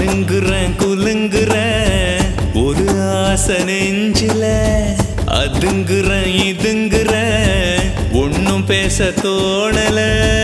அலுங்குறேன் குலுங்குறேன் ஒரு ஆசை நெஞ்சில அதுங்குறேன் இதுங்குறேன் ஒன்னும் பேச தோணல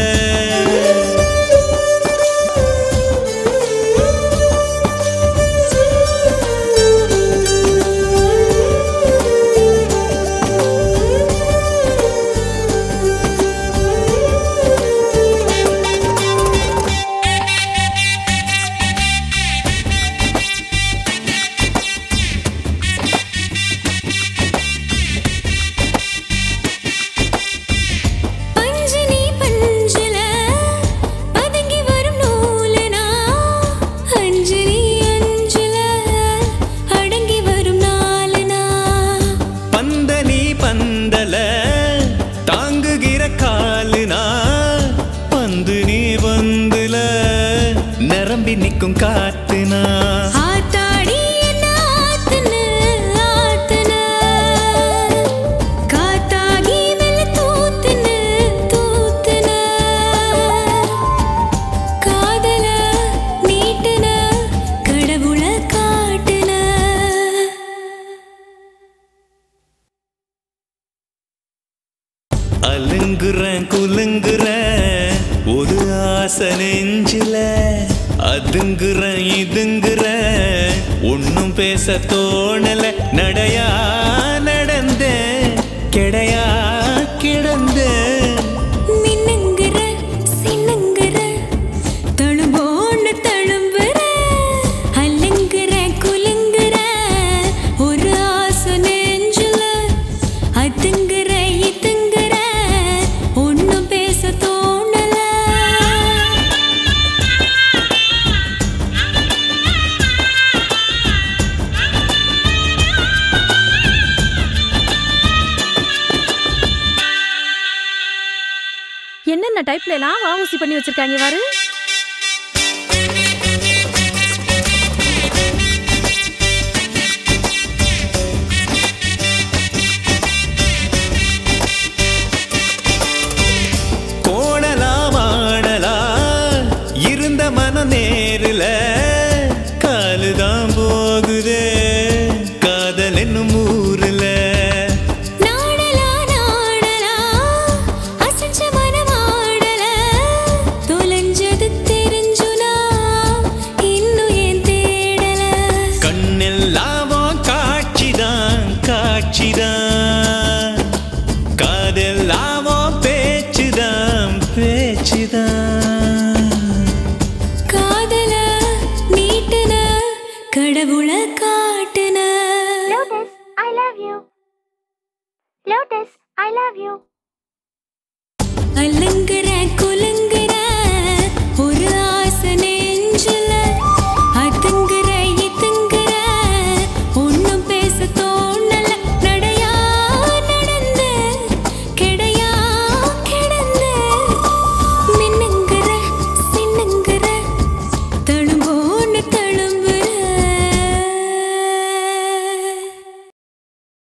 நிக்கும் காத்துனா ஆத்தாடி நாத்துன ஆத்துன காத்தாகி வெல்ல தூத்துன தூத்துன காதல நீட்டுன கடவுள காட்டுன அலுங்குறேன் குலுங்குறேன் ஒரு ஆசை நெஞ்சில அதுங்குறேன் இதுங்குறேன் ஒன்னும் பேச தோணல நடையா நடந்தேன் கிடையா கிடந்தேன் மின்னுங்குற சின்னுங்குற தழும்போன்னு தழும்புற அலுங்குற குலுங்குற ஒரு ஆசை நெஞ்சுல அதுங்குற இதுங்குற ஒன்னும் பேச தோணல என்னென்ன டைப்ல எல்லாம் வாவூசி பண்ணி வச்சிருக்காங்க பாரு. கோணலாம் ஆடலாம் இருந்த மன நேரில காலுதான் போகுதே காதல் என்னும் ஊருல காதெல்லாமோ பேச்சுதான் பேச்சுதான் காதல நீட்டுன கடவுள காட்டுன Lotus, I love you. Lotus, I love you. அலங்குற குலுங்குற